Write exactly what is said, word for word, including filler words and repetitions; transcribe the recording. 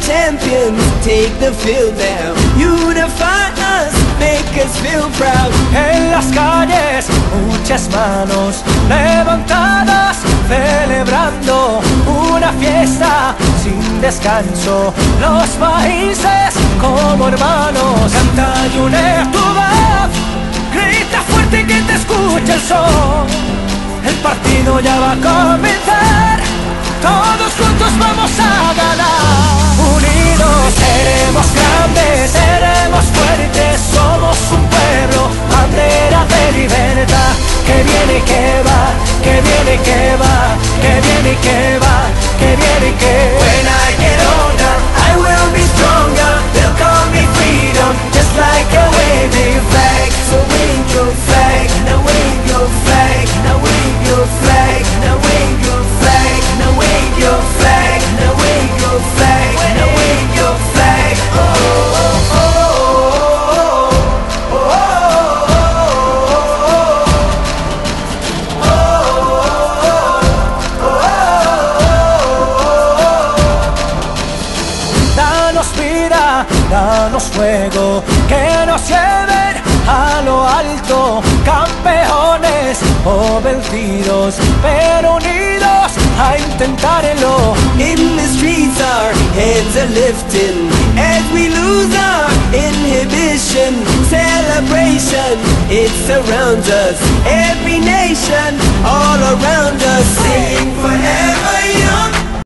champions, take the field now. Unify us, make us feel proud. En las calles, muchas manos levantadas, celebrando una fiesta sin descanso. Los países como hermanos, canta y une tu voz, grita fuerte que te escuche el sol. El partido ya va a comenzar, todos juntos vamos a ganar. Unidos seremos grandes, seremos fuertes, somos un pueblo, bandera de libertad. Que viene y que va, que viene y que va, que viene y que va, que viene y que va. When I get older, I will be stronger. They'll call me freedom, just like a waving flag. So wave your flag, now wave your flag, now wave your flag, now wave your flag, now wave your flag, now wave your flag, now wave your flag. Oh, oh, oh, oh, oh, oh. Danos vida, danos fuego, que nos lleven a lo alto, campeones o vencidos, pero unidos a intentarlo. In the streets our heads are lifting as we lose our inhibition. Celebration, it surrounds us, every nation, all